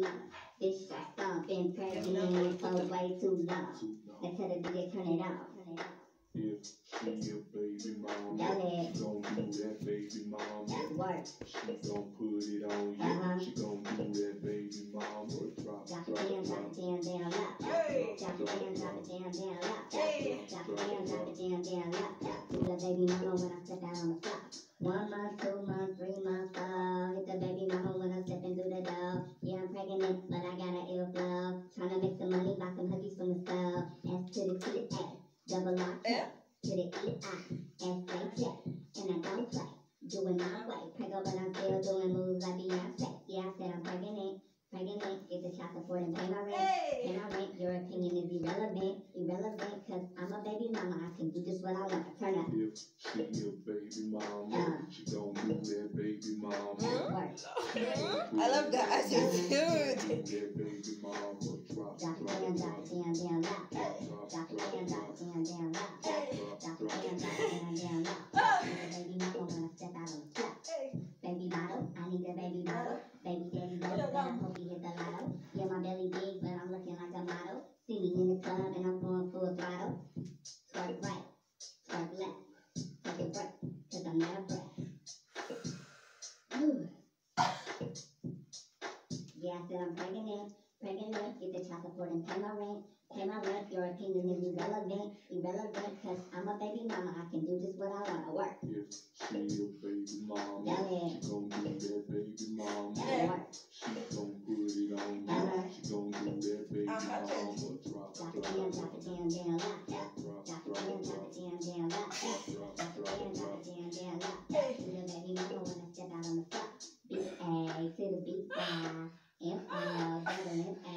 mama. This shit stomp, been pregnant for way too long. Let's tell the DJ turn it on. If she a baby mama, Go ahead. she gon' do that baby mama. Work. She gon' put it on you. She gon' do that baby mama. Drop, Drop drop, it down, drop. down, low. Hey. Drop it down, low. Hey. Drop it down, low. Do the baby mama when I step out on the floor. 1 month, 2 months, 3 months, 4. Hit the baby mama when I'm stepping through the door. Yeah, I'm pregnant, but I got an ill flow. Tryna make some money, buy some huggies from the store. S to the A, double R K, to the EI, and I don't play. Do it my way. Preggo, but I'm still doing moves like Beyonce. Yeah, I said I'm pregnant. Get the child support and pay my rent. Pay my rent. Your opinion is irrelevant, cause I'm a baby mama. I can do just what I want. Turn up. If she a baby mama, she gon' do that baby mama. I love that. I said, dude. That baby mama. Drop, Drop it down, low. Drop it down, low. Drop it down, low. Baby mama when I step out on the floor. Baby model, I need a baby model. Baby daddy low, and I hope he hit the lotto. Yeah, my belly big, but I'm looking like a model. See me in the club and I'm going full throttle. Twerk right, twerk left. Take a break, cause I'm out of breath. Ooh. Yeah, I said I'm pregnant. Get the child support and pay my rent. Your opinion is irrelevant, cause I'm a baby mama. I can do just what I wanna work. If she a baby mama, Go ahead. she gon' do that baby mama. Work. She gon' put it on you. She gon' do that baby mama. Drop, Drop drop, it down, drop. low. Drop, Drop drop, it drop. down, low. Drop, Drop it drop, down, drop. low. Do the baby mama when I step out on the floor. B-A to the B-I. M-O, double M-A.